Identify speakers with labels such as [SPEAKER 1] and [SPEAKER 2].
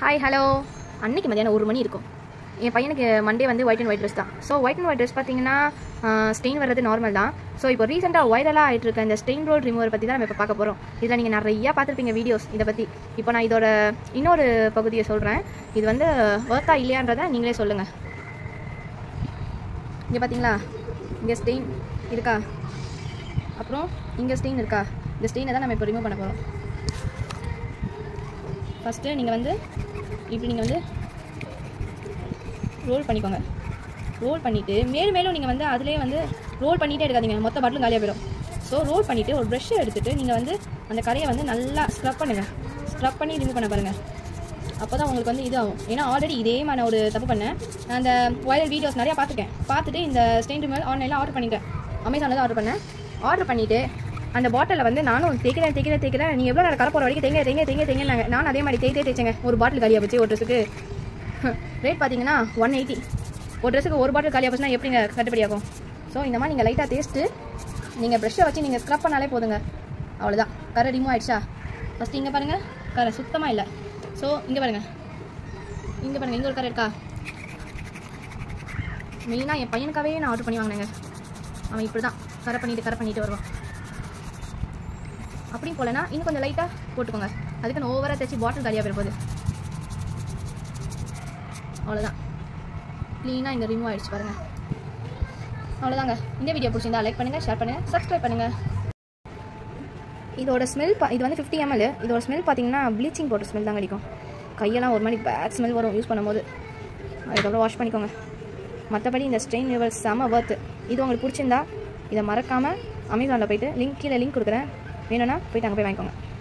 [SPEAKER 1] Hi hello. அன்றைக்கி மதியானம் 1 மணி இருக்கும். என் பையனுக்கு மண்டே வந்து ஒயிட் அண்ட் ஒயிட் ட்ரெஸ் தான். So white and white dress பார்த்தீங்கன்னா ஸ்டெயின் வர்றது நார்மல் தான். ஸோ இப்போ ரீசெண்டாக வைரலாக ஆகிட்டு இருக்க இந்த ஸ்டெயின் ரோல் ரிமூவர் பற்றி தான் நம்ம இப்போ பார்க்க போகிறோம். இதில் நீங்கள் நிறையா பார்த்துருப்பீங்க வீடியோஸ் இதை பற்றி. இப்போ நான் இதோட இன்னொரு பகுதியை சொல்கிறேன். இது வந்து ஒர்த்தா இல்லையான்றதை நீங்களே சொல்லுங்கள். இங்கே பார்த்தீங்களா, இங்கே ஸ்டெயின் இருக்கா, அப்புறம் இங்கே ஸ்டெயின் இருக்கா. இந்த ஸ்டெயினை தான் நம்ம இப்போ ரிமூவ் பண்ண போகிறோம். ஃபஸ்ட்டு நீங்கள் வந்து இப்படி நீங்கள் வந்து ரோல் பண்ணிக்கோங்க. ரோல் பண்ணிவிட்டு மேலும் நீங்கள் வந்து அதிலே வந்து ரோல் பண்ணிகிட்டே எடுக்காதீங்க, மொத்த பாட்டிலும் காலியாக போயிடும். ஸோ ரோல் பண்ணிவிட்டு ஒரு ப்ரெஷ்ஷை எடுத்துகிட்டு நீங்கள் வந்து அந்த கரையை வந்து நல்லா ஸ்க்ரப் பண்ணுங்கள். ஸ்க்ரப் பண்ணி ரிமூவ் பண்ண பாருங்கள். அப்போ தான் உங்களுக்கு வந்து இது ஆகும். ஏன்னா ஆல்ரெடி இதே மாதிரி நான் ஒரு தப்பு பண்ணேன். நான் அந்த வைரல் வீடியோஸ் நிறையா பார்த்துட்டு இந்த ஸ்டெயின் ரிமூவல் ஆன்லைனில் ஆர்டர் பண்ணிட்டேன். அமேசானில் தான் ஆர்டர் பண்ணேன். ஆர்டர் பண்ணிவிட்டு அந்த பாட்டிலில் வந்து நானும் தேய்க்கிறேன். நீங்கள் எவ்வளோ நேரம் கரை போகிற வரைக்கும் தேங்க. நான் அதே மாதிரி தேய்ச்சேங்க. ஒரு பாட்டில் காலியாக போச்சு. ஒரு ட்ரெஸ்ஸுக்கு ரேட் பார்த்தீங்கன்னா 180. ஒரு ட்ரெஸ்ஸுக்கு ஒரு பாட்டில் காலியாக போச்சுன்னா எப்படிங்க கட்டுப்படியாகும்? ஸோ இந்த மாதிரி நீங்கள் லைட்டாக தேய்ச்சிட்டு நீங்கள் ப்ரெஷ்ஷை வச்சு நீங்கள் ஸ்க்ரப் பண்ணாலே போதுங்க. அவ்வளோதான், கரை ரிமூவ் ஆகிடுச்சா. ஃபஸ்ட்டு இங்கே பாருங்கள், கரை சுத்தமாக இல்லை. ஸோ இங்கே பாருங்கள், இங்கே ஒரு கரை இருக்கா. மெயினாக என் பையனுக்காகவே நான் ஆர்டர் பண்ணி வாங்கினேங்க. அவன் இப்படி தான் கரை பண்ணிட்டு வருவான். அப்படியும் போலனா இன்னும் கொஞ்சம் லைட்டாக போட்டுக்கோங்க. அதுக்கு ஓவராக தைச்சி பாட்டில் காலியாக போயிட போகுது. அவ்வளோதான், க்ளீனாக இங்கே ரிமூவ் ஆகிடுச்சு பாருங்கள். அவ்வளோதாங்க. இந்த வீடியோ பிடிச்சிருந்தா லைக் பண்ணுங்கள், ஷேர் பண்ணுங்கள், சப்ஸ்கிரைப் பண்ணுங்கள். இதோட ஸ்மெல் இது வந்து 50 ml. இதோட ஸ்மெல் பார்த்தீங்கன்னா ப்ளீச்சிங் பவுடர் ஸ்மெல் தான் கிடைக்கும். கையெல்லாம் ஒரு மாதிரி பேட் ஸ்மெல் வரும் யூஸ் பண்ணும்போது. அதுக்கப்புறம் வாஷ் பண்ணிக்கோங்க. மற்றபடி இந்த ஸ்டெயின் ரிமூவல் செம ஒர்த்து. இது உங்களுக்கு பிடிச்சிருந்தா இதை மறக்காமல் அமேசானில் போய்ட்டு கீழே லிங்க் கொடுக்குறேன். வேணும்னா போய்ட்டு அங்கே போய் வாங்கிக்கோங்க.